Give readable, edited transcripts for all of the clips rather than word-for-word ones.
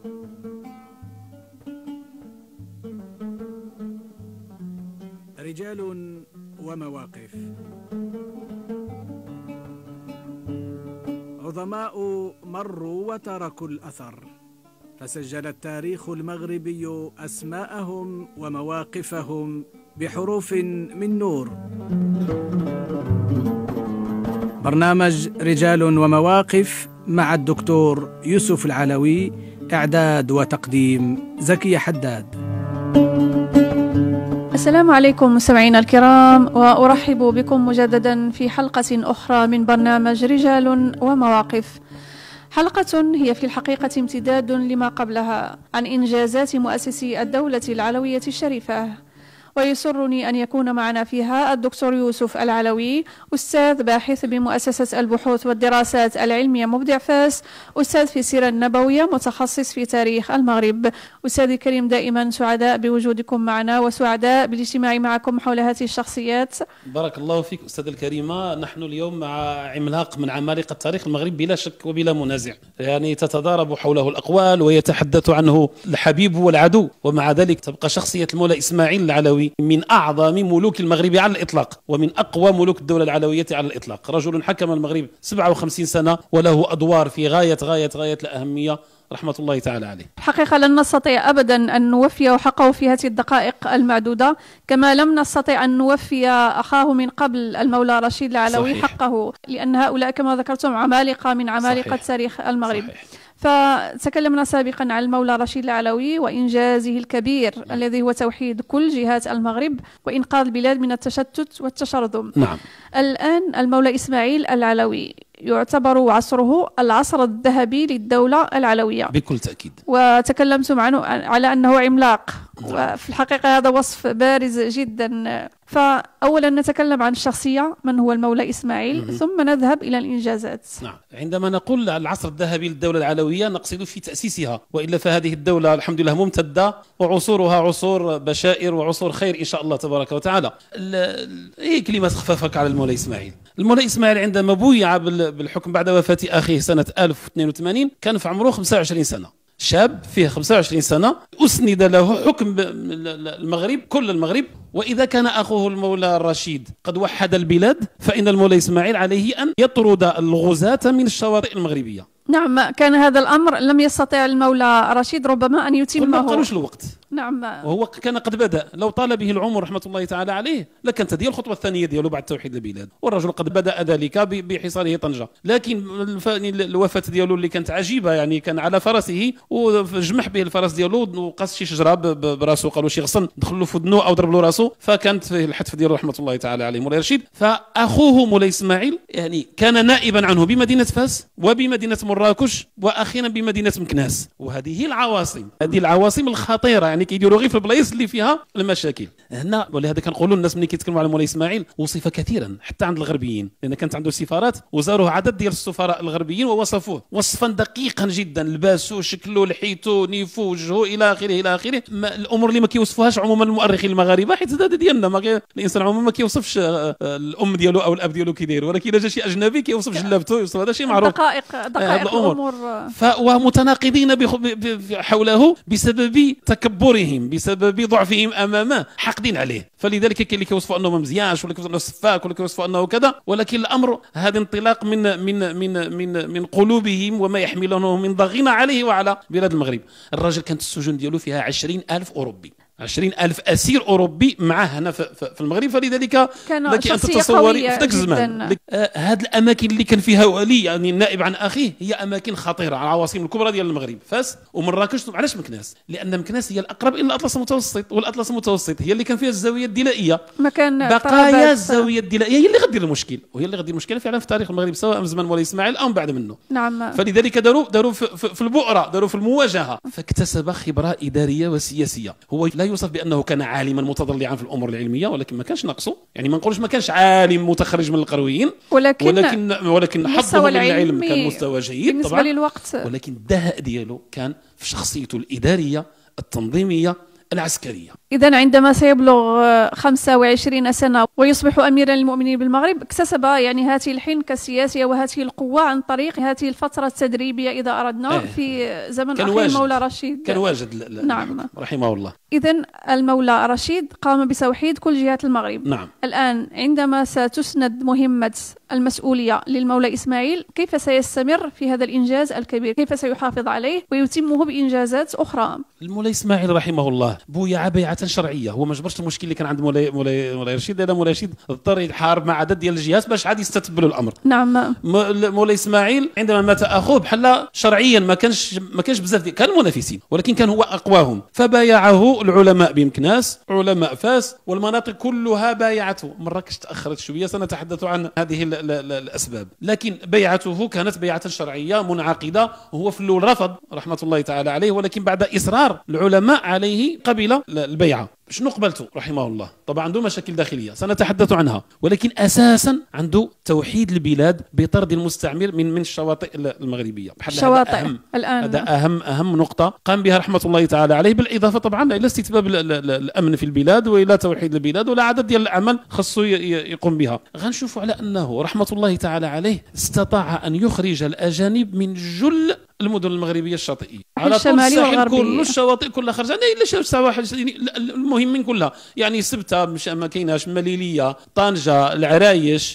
رجال ومواقف. عظماء مروا وتركوا الأثر، فسجل التاريخ المغربي أسماءهم ومواقفهم بحروف من نور. برنامج رجال ومواقف مع الدكتور يوسف العلوي، إعداد وتقديم زكي حداد. السلام عليكم مستمعينا الكرام، وأرحب بكم مجددا في حلقة أخرى من برنامج رجال ومواقف. حلقة هي في الحقيقة امتداد لما قبلها عن إنجازات مؤسسي الدولة العلوية الشريفة، ويسرني أن يكون معنا فيها الدكتور يوسف العلوي، أستاذ باحث بمؤسسة البحوث والدراسات العلمية مبدع فاس، أستاذ في السيرة النبوية، متخصص في تاريخ المغرب. أستاذي الكريم، دائما سعداء بوجودكم معنا وسعداء بالاجتماع معكم حول هذه الشخصيات. بارك الله فيك أستاذ الكريمة. نحن اليوم مع عملاق من عمالقة تاريخ المغرب بلا شك وبلا منازع، يعني تتضارب حوله الأقوال ويتحدث عنه الحبيب والعدو، ومع ذلك تبقى شخصية المولى إسماعيل العلوي من أعظم ملوك المغرب على الإطلاق، ومن أقوى ملوك الدولة العلوية على الإطلاق. رجل حكم المغرب 57 سنة وله أدوار في غاية الأهمية، رحمة الله تعالى عليه. الحقيقة لن نستطيع أبدا أن نوفي حقه في هذه الدقائق المعدودة، كما لم نستطيع أن نوفي أخاه من قبل المولى رشيد العلوي صحيح. حقه، لأن هؤلاء كما ذكرتم عمالقة من عمالقة صحيح. تاريخ المغرب صحيح. فتكلمنا سابقا عن المولى رشيد العلوي وإنجازه الكبير الذي هو توحيد كل جهات المغرب وإنقاذ البلاد من التشتت والتشرذم. نعم. الآن المولى إسماعيل العلوي يعتبر عصره العصر الذهبي للدولة العلوية بكل تأكيد، وتكلمتم عنه على أنه عملاق. نعم. وفي الحقيقة هذا وصف بارز جدا. فأولا نتكلم عن الشخصية، من هو المولى إسماعيل، ثم نذهب إلى الإنجازات. نعم. عندما نقول العصر الذهبي للدولة العلوية نقصد في تأسيسها، وإلا فهذه الدولة الحمد لله ممتدة، وعصورها عصور بشائر وعصور خير إن شاء الله تبارك وتعالى. هي كلمة خفافك على المولى إسماعيل. المولى إسماعيل عندما بويع بالحكم بعد وفاة أخيه سنة 1082 كان في عمره 25 سنة، شاب فيه 25 سنة، أسند له حكم المغرب كل المغرب. وإذا كان أخوه المولى الرشيد قد وحد البلاد، فإن المولى إسماعيل عليه أن يطرد الغزاة من الشواطئ المغربية. نعم، كان هذا الأمر لم يستطع المولى رشيد ربما أن يتمه، ما قالوش الوقت. نعم. وهو كان قد بدأ، لو طال به العمر رحمة الله تعالى عليه لكانت هذه الخطوة الثانية ديالو بعد توحيد البلاد، والرجل قد بدأ ذلك بحصاره طنجة. لكن الوفاة ديالو اللي كانت عجيبة، يعني كان على فرسه وجمح به الفرس ديالو وقص شي شجرة براسه، قالوا شي غصن دخل له في ودنه أو ضرب له راسه، فكانت فيه الحتف ديالو رحمة الله تعالى عليه مولاي رشيد. فأخوه مولاي إسماعيل يعني كان نائبا عنه بمدينة فاس وبمدينة مراكش وأخيرا بمدينة مكناس، وهذه هي العواصم، هذه العواصم الخطيرة، يعني كيديروا غير في البلايص اللي فيها المشاكل هنا. ولهذا كنقولوا الناس ملي كيتكلموا على مولاي إسماعيل وصف كثيرا حتى عند الغربيين، لأن كانت عنده سفارات وزاروه عدد ديال السفراء الغربيين ووصفوه وصفا دقيقا جدا، لباسه، شكله، لحيته، نيفه، وجهه، إلى آخره إلى آخره. الأمور اللي ما كيوصفوهاش عموما المؤرخين المغاربه، حيت هذا ديالنا، الإنسان عموما ما كيوصفش الأم ديالو أو الأب ديالو كيدير، ولكن إذا جا شي أجنبي كيوصف جلابته، يوصف هذا شيء معروف. دقائق الأمور. ومتناقضين حوله بسبب تكبرهم، بسبب ضعفهم امامه، حاقدين عليه. فلذلك كاين اللي كيوصفوا انه ما مزيانش، ولا كيوصفوا انه سفاك، ولا كيوصفوا انه كذا، ولكن الامر هذا انطلاق من قلوبهم وما يحملونه من ضغينه عليه وعلى بلاد المغرب. الراجل كانت السجون ديالو فيها 20,000 اوروبي، 20,000 أسير أوروبي معه هنا في المغرب. فلذلك كان شخصية قوية في ذاك الزمان. هذه الأماكن اللي كان فيها ولي يعني النائب عن أخيه هي أماكن خطيرة على العواصم الكبرى ديال المغرب، فاس ومراكش. علاش مكناس؟ لأن مكناس هي الأقرب إلى الأطلس المتوسط، والأطلس المتوسط هي اللي كان فيها الزاوية الدلائية، مكان بقايا الزاوية الدلائية هي اللي غدير المشكل، وهي اللي غدير المشكلة فعلا في تاريخ المغرب، سواء من زمان مولاي إسماعيل أو من بعد منه. نعم. فلذلك داروا في البؤرة، داروا في المواجهة، فاكتسب خبرة إدارية وسياسية. هو لا يوصف بأنه كان عالما متضلعا في الامور العلميه، ولكن ما كانش ناقصه، يعني ما نقولش ما كانش عالم متخرج من القرويين، ولكن حظه من العلم كان مستوى جيد بالنسبه طبعا للوقت. ولكن الدهاء ديالو كان في شخصيته الاداريه التنظيميه العسكريه. إذن عندما سيبلغ 25 سنة ويصبح أميرا للمؤمنين بالمغرب، اكتسب يعني هذه الحنكة السياسية وهذه القوة عن طريق هذه الفترة التدريبية إذا أردنا في زمن أخي المولى رشيد. كان واجد نعم رحمه الله. إذن المولى رشيد قام بتوحيد كل جهات المغرب. نعم. الآن عندما ستسند مهمة المسؤولية للمولى إسماعيل، كيف سيستمر في هذا الإنجاز الكبير؟ كيف سيحافظ عليه ويتمه بإنجازات أخرى؟ المولى إسماعيل رحمه الله بويع بيعة شرعية. هو ما جبرش المشكل اللي كان عند مولاي رشيد، لأن مولاي رشيد اضطر يحارب مع عدد ديال الجهات باش عاد يستتبلوا الأمر. نعم. مولاي إسماعيل عندما مات أخوه بحال شرعيا ما كانش بزاف كانوا منافسين، ولكن كان هو أقواهم، فبايعه العلماء بمكناس، علماء فاس، والمناطق كلها بايعته. مراكش تأخرت شوية، سنتحدث عن هذه الأسباب، لكن بيعته كانت بيعة شرعية منعقدة. وهو في الأول رفض رحمة الله تعالى عليه، ولكن بعد إصرار العلماء عليه قبل البيعة. شنو قبلته رحمه الله؟ طبعا عنده مشاكل داخلية سنتحدث عنها، ولكن أساسا عنده توحيد البلاد بطرد المستعمر من الشواطئ المغربية. الشواطئ الآن هذا أهم نقطة قام بها رحمة الله تعالى عليه، بالإضافة طبعا إلى استتباب الأمن في البلاد وإلى توحيد البلاد ولا عدد ديال الأعمال خصو يقوم بها. غنشوفوا على أنه رحمة الله تعالى عليه استطاع أن يخرج الأجانب من جل المدن المغربية الشاطئية على طول الساحل كل الشواطئ كلها خرجت، إلا السواحل المهم من كلها، يعني سبتة ما كايناش، مليلية، طنجة، العرايش،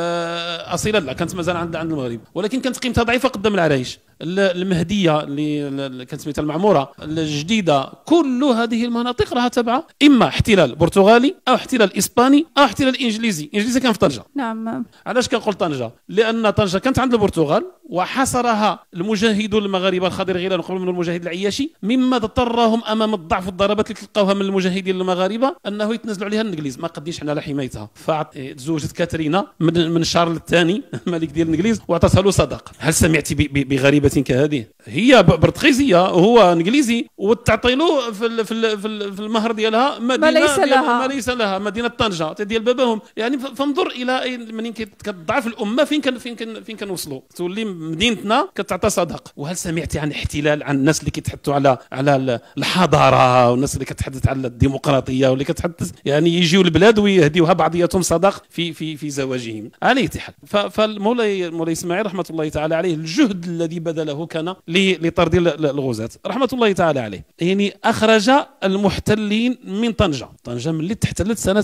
أصيلة لا كانت مازال عند المغرب، ولكن كانت قيمتها ضعيفة قدام العرايش. المهدية اللي كانت سميتها المعمورة، الجديدة، كل هذه المناطق راها تابعة إما احتلال برتغالي أو احتلال إسباني أو احتلال إنجليزي. إنجليزي كان في طنجة. نعم. علاش كنقول طنجة؟ لأن طنجة كانت عند البرتغال وحصرها المجاهدون المغاربة الخضر غيلان وقبل من المجاهد العياشي، مما اضطرهم أمام الضعف والضربات اللي تلقاوها من المجاهدين المغاربة أنه يتنازلوا عليها الإنجليز. ما قديش حنا على حمايتها، فتزوجت كاترينا من شارل الثاني الملك ديال الإنجليز وعطاتها له صداقة. هل سمعتي بغريبة كهذه؟ هي برتغيزيه وهو انجليزي، وتعطي له في المهر ديالها مدينه ما ليس لها مدينه طنجه ديال باباهم. يعني فانظر الى منين كتضعف الامه، فين كنوصلوا، تولي مدينتنا كتعطى صداقه. وهل سمعتي عن احتلال، عن الناس اللي كيتحدثوا على الحضاره، والناس اللي كتحدث على الديمقراطيه، واللي كتحدث يعني يجيوا البلاد ويهديوها بعضياتهم صداق في زواجهم على اي حال. فالمولاي اسماعيل رحمه الله تعالى عليه الجهد الذي بذله كان لطرد الغزاة رحمة الله تعالى عليه. يعني أخرج المحتلين من طنجة ملي تحتلت سنة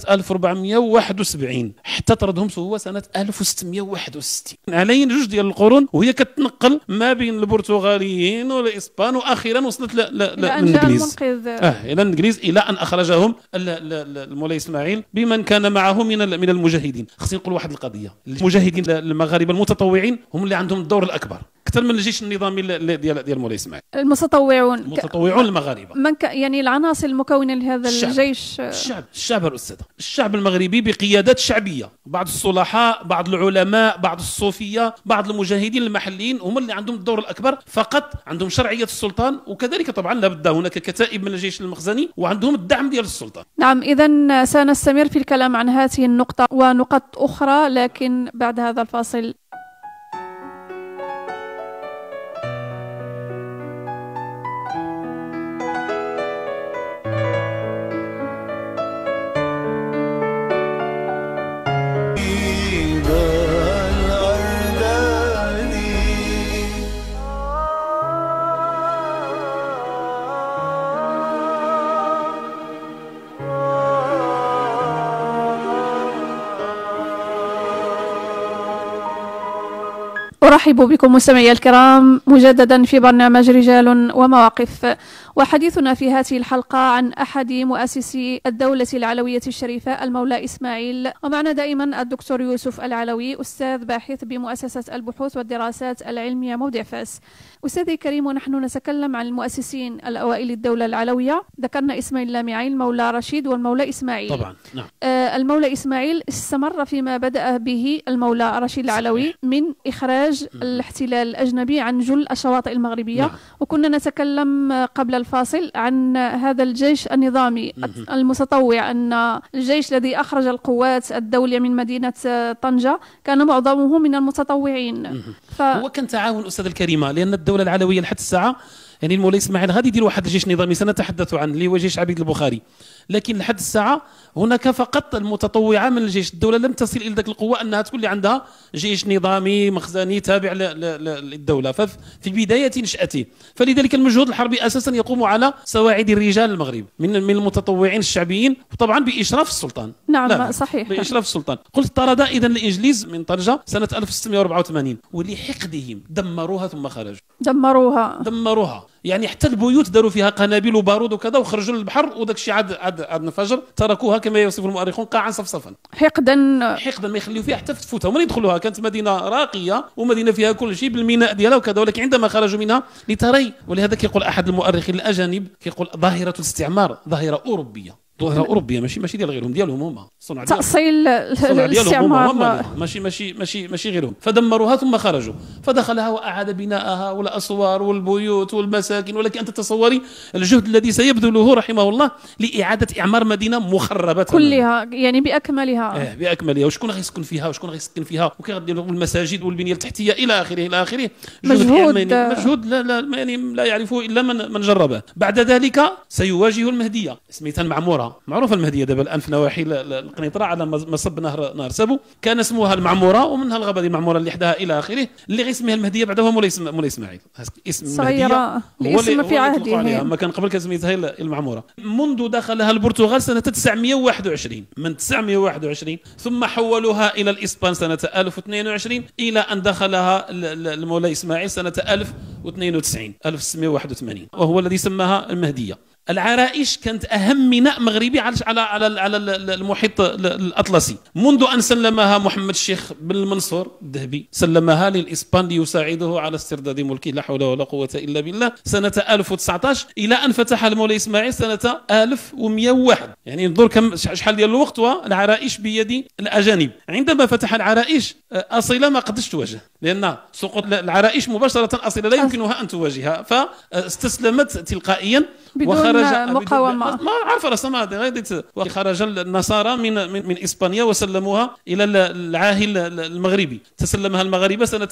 1471 حتى طردهم هو سنة 1661 على جوج ديال القرون، وهي كتنقل ما بين البرتغاليين والإسبان، وأخيرا وصلت للإنجليز إلى الإنجليز، إلى أن أخرجهم المولاي إسماعيل بمن كان معه من المجاهدين. خصني نقول واحد القضية، المجاهدين المغاربة المتطوعين هم اللي عندهم الدور الأكبر أكثر من الجيش النظامي ديال مولاي إسماعيل. المتطوعون المغاربة يعني العناصر المكونة لهذا الجيش. الشعب الأستاذ، الشعب المغربي بقيادات شعبية، بعض الصلحاء، بعض العلماء، بعض الصوفية، بعض المجاهدين المحليين هم اللي عندهم الدور الأكبر، فقط عندهم شرعية السلطان، وكذلك طبعا لابد هناك كتائب من الجيش المخزني وعندهم الدعم ديال السلطان. نعم، إذن سنستمر في الكلام عن هذه النقطة ونقط أخرى، لكن بعد هذا الفاصل. أرحب بكم مستمعي الكرام مجددا في برنامج رجال ومواقف، وحديثنا في هذه الحلقة عن أحد مؤسسي الدولة العلوية الشريفة المولى إسماعيل، ومعنا دائما الدكتور يوسف العلوي، أستاذ باحث بمؤسسة البحوث والدراسات العلمية موضع فاس. أستاذي الكريم، ونحن نتكلم عن المؤسسين الأوائل الدولة العلوية، ذكرنا اسمين لامعين، المولى رشيد والمولى إسماعيل. طبعا نعم. المولى إسماعيل استمر فيما بدأ به المولى رشيد العلوي من إخراج الاحتلال الأجنبي عن جل الشواطئ المغربية. نعم. وكنا نتكلم قبل الفاصل عن هذا الجيش النظامي المتطوع، أن الجيش الذي أخرج القوات الدولية من مدينة طنجة كان معظمه من المتطوعين. هو كان تعاون أستاذ الكريمة، لأن الدولة العلوية لحد الساعة يعني المولاي اسماعيل غادي يدير واحد الجيش نظامي سنتحدث عنه اللي هو جيش عبيد البخاري، لكن لحد الساعة هناك فقط المتطوعة من الجيش. الدولة لم تصل إلى ذلك القوة أنها تكون اللي عندها جيش نظامي مخزني تابع للدولة في بداية نشأته. فلذلك المجهود الحربي أساسا يقوم على سواعد الرجال المغرب من المتطوعين الشعبيين، وطبعا بإشراف السلطان. نعم صحيح، بإشراف السلطان. قلت طرد إذن الإنجليز من طنجة سنة 1684، ولحقدهم دمروها ثم خرجوا. دمروها يعني حتى البيوت داروا فيها قنابل وبارود وكذا وخرجوا للبحر، وداك الشيء عاد انفجر، تركوها كما يوصف المؤرخون قاعا صفصفا، حقدا ما يخليوا فيها حتى تفوتها ومن يدخلوها. كانت مدينه راقيه ومدينه فيها كل شيء بالميناء ديالها وكذا، ولكن عندما خرجوا منها لتري، ولهذا كيقول احد المؤرخين الاجانب كيقول ظاهره الاستعمار ظاهره اوروبيه، ظاهره اوروبيه ماشي ديال غيرهم، ديالهم هما صنع تاصيل الاستعمار، ماشي غيرهم. فدمروها ثم خرجوا، فدخلها واعاد بناءها والاسوار والبيوت والمساكن. ولكن انت تصوري الجهد الذي سيبذله رحمه الله لاعاده اعمار مدينه مخربه كلها يعني باكملها. باكملها، وشكون غيسكن فيها وكيغديروا المساجد والبنيه التحتيه الى اخره. مجهود لا يعرفه الا من جربه. بعد ذلك سيواجه المهديه سميتها المعموره. معروفه المهديه دابا الان في نواحي القنيطره على مصب نهر سبو، كان اسمها المعموره ومنها الغابه المعموره اللي حداها الى اخره. اللي غيسميها المهديه بعدها هو مولاي اسماعيل. اسم صغيره الاسم في عهده، اما كان قبل كسميتها المعموره. منذ دخلها البرتغال سنه 921، من 921 ثم حولوها الى الاسبان سنه 1022 الى ان دخلها المولاي اسماعيل سنه 1981 وهو الذي سماها المهديه. العرائش كانت أهم ميناء مغربي على المحيط الأطلسي، منذ أن سلمها محمد الشيخ بن المنصور الذهبي، سلمها للإسبان ليساعده على استرداد ملكه، لا حول ولا قوة إلا بالله، سنة 1019 إلى أن فتح المولاي إسماعيل سنة 1101. يعني انظر كم شحال ديال الوقت والعرائش بيد الأجانب. عندما فتح العرائش أصيلة ما قدش تواجه، لأن سقوط العرائش مباشرة أصيلة لا يمكنها أن تواجهها، فاستسلمت تلقائيا بدون مقاومة. ما عارف رسمها وخرج النصارى من إسبانيا وسلموها إلى العاهل المغربي. تسلمها المغاربة سنة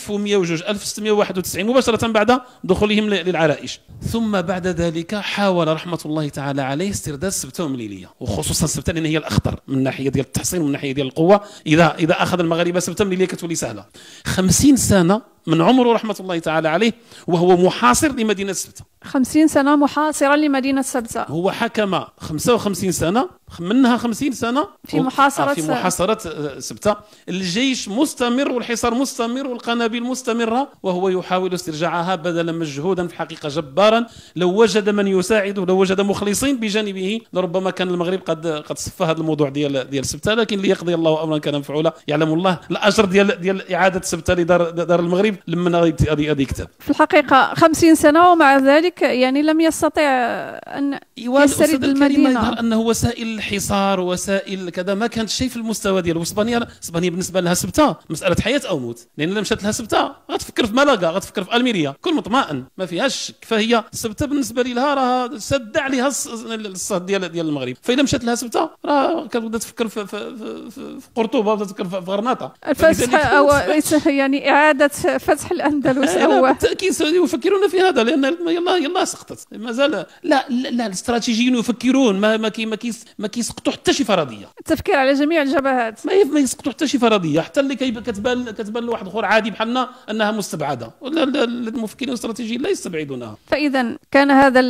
1691 مباشرة بعد دخولهم للعرائش. ثم بعد ذلك حاول رحمة الله تعالى عليه استرداد السبتة ومليلية، وخصوصا السبتة لأن هي الأخطر من ناحية ديال التحصين ومن ناحية ديال القوة. إذا أخذ المغاربة سبتة مليلية كتولي سهلة. 50 سنة من عمره رحمة الله تعالى عليه وهو محاصر لمدينة سبتة. 50 سنة محاصرا لمدينة سبتة. هو حكم 55 سنة، منها 50 سنة في محاصرة سبتة. الجيش مستمر والحصار مستمر والقنابل مستمرة، وهو يحاول استرجاعها بذل مجهودا في الحقيقة جبارا. لو وجد من يساعده، لو وجد مخلصين بجانبه، لربما كان المغرب قد صفى هذا الموضوع ديال سبتة. لكن ليقضي الله أمرا كان مفعولا، يعلم الله الأجر ديال إعادة سبتة لدار المغرب لمن غادي يكتب. في الحقيقة 50 سنة ومع ذلك يعني لم يستطع أن يسترد المدينة. يظهر أنه وسائل الحصار وسائل كذا ما كانت شيء في المستوى ديالو. اسبانيا بالنسبة لها سبتة مسألة حياة أو موت، لأن لما مشات لها سبتة غتفكر في مالاغا، غتفكر في ألميريا، كل مطمئن ما فيهاش شك. فهي سبتة بالنسبة لها راه سد عليها الصهد ديال المغرب. فإذا مشات لها سبتة راه كتبدا تفكر في قرطبة، ولا تفكر في غرناطة. الفتح أو يعني إعادة فتح الأندلس أو بالتأكيد يفكرون في هذا، لأن يلا سقطت مازال. لا الاستراتيجيين يفكرون ما كيسقطوا حتى شي فرضيه. التفكير على جميع الجبهات، ما يسقطوا حتى شي فرضيه، حتى اللي كتبان لواحد اخر عادي بحالنا انها مستبعده، ولا المفكرين الاستراتيجيين لا يستبعدونها. فاذا كان هذا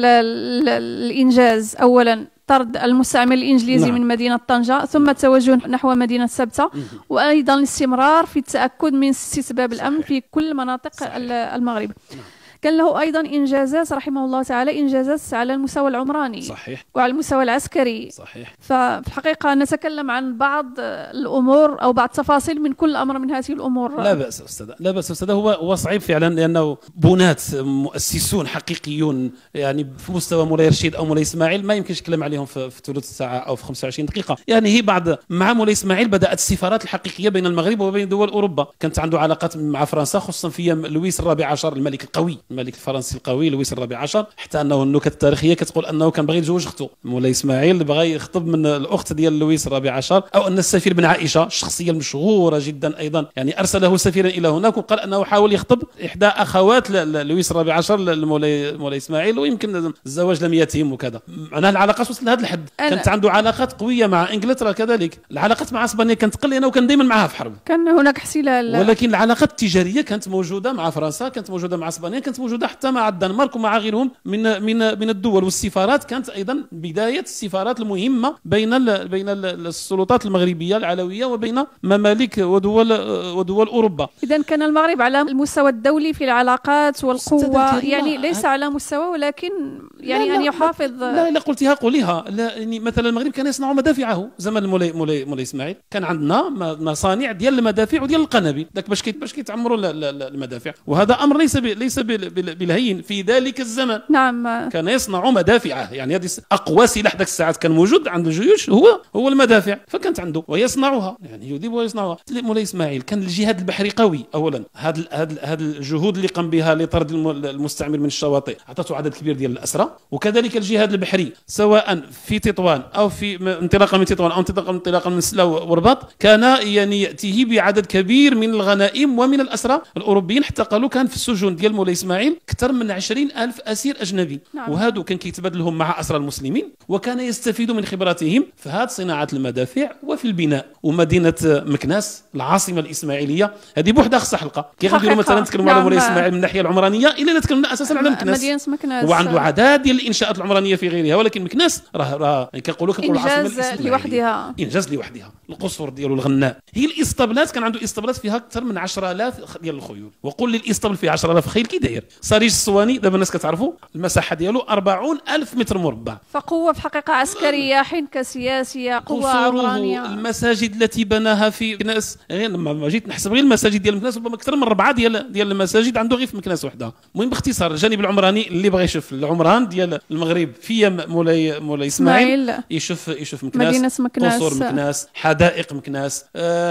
الانجاز اولا طرد المستعمر الإنجليزي نعم. من مدينة طنجة، ثم التوجه نحو مدينة سبتة، وأيضا الاستمرار في التأكد من استتباب الأمن في كل مناطق المغرب. كان له أيضا إنجازات رحمه الله تعالى، إنجازات على المستوى العمراني صحيح، وعلى المستوى العسكري صحيح. ففي الحقيقة نتكلم عن بعض الأمور أو بعض التفاصيل من كل أمر من هذه الأمور. لا بأس أستاذ، هو صعيب فعلا، لأنه بنات مؤسسون حقيقيون يعني في مستوى مولاي رشيد أو مولاي إسماعيل ما يمكنش الكلام عليهم في ثلث ساعة أو في 25 دقيقة. يعني هي مع مولاي إسماعيل بدأت السفارات الحقيقية بين المغرب وبين دول أوروبا. كانت عنده علاقات مع فرنسا، خصوصا في أيام لويس الرابع عشر الملك القوي الملك الفرنسي القوي لويس الرابع عشر، حتى انه النكت التاريخيه كتقول انه كان باغي يتزوج اخته. مولاي اسماعيل بغى يخطب من الاخت ديال لويس الرابع عشر، او ان السفير بن عائشه الشخصيه المشهوره جدا ايضا يعني ارسله سفيرا الى هناك، وقال انه حاول يخطب احدى اخوات لويس الرابع عشر لمولاي اسماعيل، ويمكن الزواج لم يتم وكذا. معناها العلاقات وصلت لهذا الحد. كانت عنده علاقات قويه مع انجلترا، كذلك العلاقات مع اسبانيا كانت تقل لانه كان دائما معها في حرب. كان هناك احتلال، ولكن العلاقات التجاريه كانت موجوده مع فرنسا، كانت موجوده مع اسبانيا، كانت موجوده حتى مع الدنمارك ومع غيرهم من الدول. والسفارات كانت ايضا بدايه السفارات المهمه بين السلطات المغربيه العلويه وبين ممالك ودول اوروبا. اذا كان المغرب على المستوى الدولي في العلاقات والقوه، يعني ليس على مستوى، ولكن يعني لا ان يحافظ. لا قلتها قوليها. لا يعني مثلا المغرب كان يصنع مدافعه زمن مولاي اسماعيل، كان عندنا مصانع ديال المدافع وديال القنابل، داك باش كيتعمروا المدافع، وهذا امر ليس بالهين في ذلك الزمن. نعم، كان يصنع مدافعه، يعني هذه اقوى سلاح ذاك الساعات كان موجود عند الجيوش هو المدافع، فكانت عنده ويصنعها، يعني يذيب ويصنعها. مولاي اسماعيل كان الجهاد البحري قوي. اولا هذا الجهود اللي قام بها لطرد المستعمر من الشواطئ عطته عدد كبير ديال الاسرى، وكذلك الجهاد البحري سواء في تطوان او في انطلاقا من تطوان او انطلاقا من سلا ورباط، كان يعني ياتيه بعدد كبير من الغنائم ومن الاسرى. الاوروبيين احتقلوا كان في السجون ديال مولاي اسماعيل اكثر من 20,000 اسير اجنبي. نعم. وهادو كان كيتبادلهم مع اسرى المسلمين، وكان يستفيد من خبراتهم في هذه صناعه المدافع وفي البناء. ومدينه مكناس العاصمه الاسماعيليه هذه بوحدها خصها حلقه. كيف نديروا مثلا نتكلموا على مولاي اسماعيل من الناحيه العمرانيه الا تكلمنا اساسا على مكناس. وعنده عدد ديال الانشاءات العمرانيه في غيرها، ولكن مكناس راه كنقولوا العاصمه الاسماعيليه لوحدها، انجاز لوحدها. القصور ديالو الغناء، هي الاسطبلات كان عنده اسطبلات فيها اكثر من 10,000 ديال الخيول. وقول لي الاسطبل فيه 10,000 خيل كي داير؟ صريج الصواني دابا الناس كتعرفوا المساحه ديالو 40,000 متر مربع. فقوه في حقيقه عسكريه، حنكه سياسيه، قوه عمرانيه. المساجد التي بناها في مكناس، غير لما جيت نحسب غير المساجد ديال مكناس ربما اكثر من 4 ديال المساجد عنده غير في مكناس وحده. المهم باختصار الجانب العمراني اللي بغى يشوف العمران ديال المغرب في مولاي اسماعيل يشوف مكناس، مدينه مكناس، قصور مكناس، حدائق مكناس،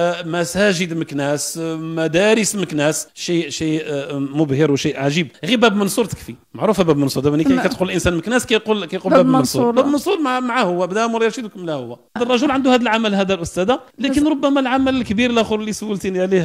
مساجد مكناس، مدارس مكناس. شيء مبهر وشيء عجيب. غير باب منصور تكفي، معروفه باب منصور. دابا ملي كتدخل الانسان مكناس كيقول باب منصور. باب منصور معاه هو بدا مولاي رشيد وكملها هو. هذا الرجل عنده هذا العمل هذا الاستاذه. لكن ربما العمل الكبير الاخر اللي سولتني عليه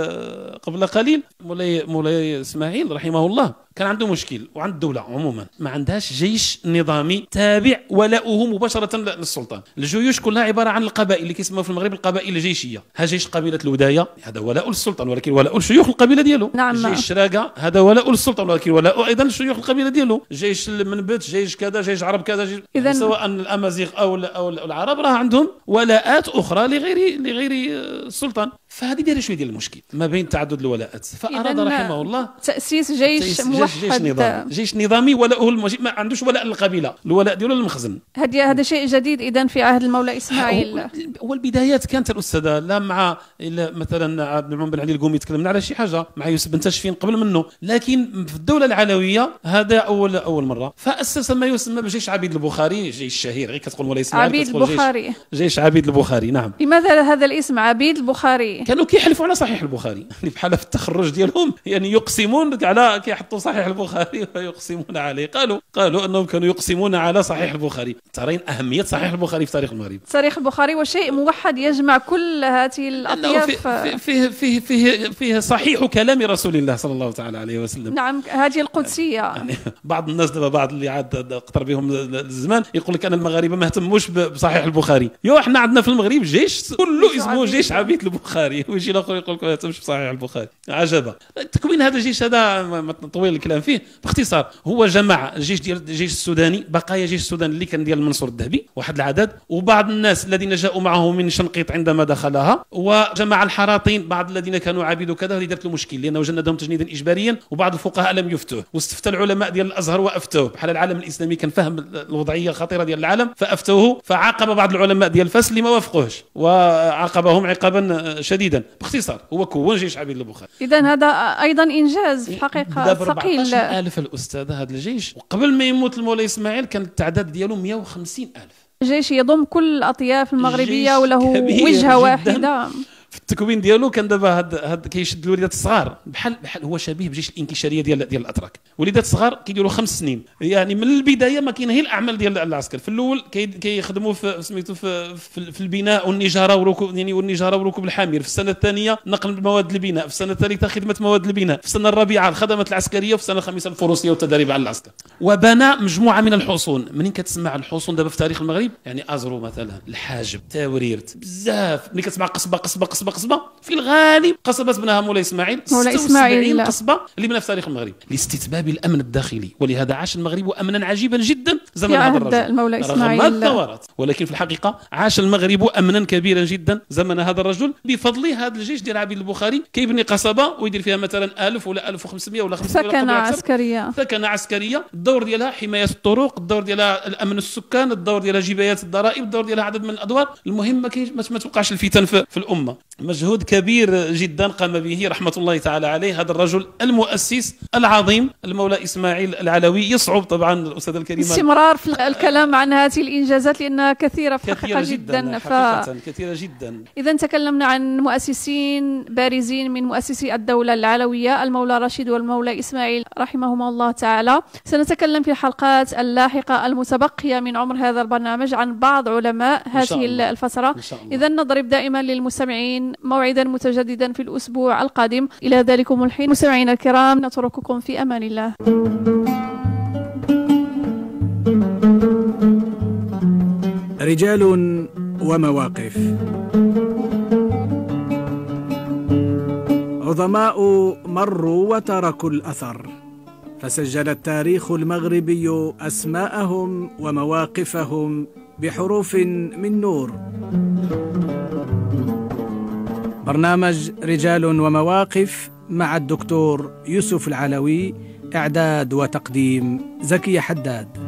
قبل قليل، مولاي اسماعيل رحمه الله كان عنده مشكل، وعند الدولة عموما ما عندهاش جيش نظامي تابع ولاؤه مباشرة للسلطان. الجيوش كلها عبارة عن القبائل اللي كيسموها في المغرب القبائل الجيشية. ها جيش قبيلة الوداية هذا ولاء للسلطان، ولكن ولاء الشيوخ القبيلة ديالو. نعم. جيش الشراقة هذا ولاء للسلطان، ولكن ولاء أيضا الشيوخ القبيلة ديالو. جيش المنبت، جيش كذا، جيش عرب كذا، يعني سواء الأمازيغ أو العرب راه عندهم ولاءات أخرى لغير السلطان. فهذه دايره شويه ديال المشكل ما بين تعدد الولاءات. فاراد رحمه الله تاسيس جيش موحد، جيش نظامي ولاؤه ما عندوش ولاء للقبيله، الولاء ديالو للمخزن. هذا شيء جديد اذا في عهد المولى اسماعيل. والبدايات كانت الاستاذه لا مع مثلا عبد المنعم بن علي القومي تكلمنا على شي حاجه، مع يوسف بن تاشفين قبل منه، لكن في الدوله العلويه هذا اول مره. فاسس ما يسمى بجيش عبيد البخاري، جيش الشهير غير كتقول مولاي اسماعيل عبيد البخاري، جيش عبيد البخاري. نعم. لماذا هذا الاسم عبيد البخاري؟ كانوا كيحلفوا على صحيح البخاري، يعني بحال في التخرج ديالهم يعني يقسمون على كيحطوا صحيح البخاري ويقسمون عليه. قالوا انهم كانوا يقسمون على صحيح البخاري. ترين اهميه صحيح البخاري في تاريخ المغرب. تاريخ البخاري وشيء موحد يجمع كل هذه الاطياف. فيه صحيح كلام رسول الله صلى الله تعالى عليه وسلم. نعم، هذه القدسيه. يعني بعض الناس دابا بعض اللي عاد اقتر بهم الزمان يقول لك انا المغاربه ما اهتموش بصحيح البخاري. احنا عندنا في المغرب جيش كله اسمه جيش عبيد البخاري، ويجي الاخر يقول لك ما اهتمش بصحيح البخاري. عجبا تكوين هذا الجيش هذا طويل الكلام فيه. باختصار هو جمع الجيش ديال الجيش السوداني، بقايا جيش السودان اللي كان ديال المنصور الذهبي واحد العدد، وبعض الناس الذين جاءوا معه من شنقيط عندما دخلها، وجمع الحراطين بعض الذين كانوا عبيد وكذا. اللي دارت له مشكل لانه جندهم تجنيدا اجباريا، وبعض الفقهاء لم يفتوه، واستفتى العلماء ديال الازهر وافتوه. بحال العالم الاسلامي كان فهم الوضعيه الخطيره ديال العالم فافتوه، فعاقب بعض العلماء ديال فاس اللي ما وافقوهش وعاقبهم عقابا شديدا. باختصار هو كون جيش عبيد البخاري. اذا هذا ايضا انجاز في حقيقه ثقيل. 14,000 الاستاذ هذا الجيش، وقبل ما يموت المولاي اسماعيل كان التعداد ديالو 150,000. جيش يضم كل الاطياف المغربيه وله وجهه واحدة. في التكوين ديالو كان دابا هاد كيشد الوليدات الصغار بحال هو شبيه بجيش الانكشاريه ديال الاتراك. وليدات الصغار كيديروا 5 سنين، يعني من البدايه ما كاين هي الاعمال ديال العسكر. في الاول كيخدموا في سميتو في البناء والنجاره وركوب، يعني والنجاره وركوب الحامير. في السنه الثانيه نقل مواد البناء، في السنه الثالثه خدمه مواد البناء، في السنه الرابعه الخدمات العسكريه، وفي السنه الخامسه الفروسيه والتدريب على العسكر. وبنى مجموعه من الحصون. منين كتسمع الحصون دابا في تاريخ المغرب، يعني ازرو مثلا، الحاجب، تاوريرت، بزاف. ملي كتسمع قصبه في الغالب قصبات بناها مولاي اسماعيل. 76 قصبه اللي بناها في تاريخ المغرب لاستتباب الامن الداخلي، ولهذا عاش المغرب امنا عجيبا جدا زمن هذا الرجل المولى اسماعيل رغم الثورات. ولكن في الحقيقه عاش المغرب امنا كبيرا جدا زمن هذا الرجل بفضل هذا الجيش ديال عبيد البخاري. كيبني قصبه ويدير فيها مثلا 1000 ولا 1500 ولا 500 ثكنه عسكريه. الدور ديالها حمايه الطرق، الدور ديالها الامن السكان، الدور ديالها جبايات الضرائب، الدور ديالها عدد من الادوار. المهم ما توقعش الفتن في الامه. مجهود كبير جدا قام به رحمه الله تعالى عليه هذا الرجل المؤسس العظيم المولى اسماعيل العلوي. يصعب طبعا الاستاذه الكريمه الاستمرار في الكلام عن هذه الانجازات لانها كثيره في الحقيقه جدا حقيقه كثيره جدا. اذا تكلمنا عن مؤسسين بارزين من مؤسسي الدوله العلويه، المولى رشيد والمولى اسماعيل رحمهما الله تعالى. سنتكلم في الحلقات اللاحقه المتبقيه من عمر هذا البرنامج عن بعض علماء هذه الفتره. اذا نضرب دائما للمستمعين موعدا متجددا في الاسبوع القادم. الى ذلكم الحين مستمعينا الكرام نترككم في امان الله. رجال ومواقف. عظماء مروا وتركوا الأثر، فسجل التاريخ المغربي أسماءهم ومواقفهم بحروف من نور. برنامج رجال ومواقف مع الدكتور يوسف العلوي، إعداد وتقديم زكي حداد.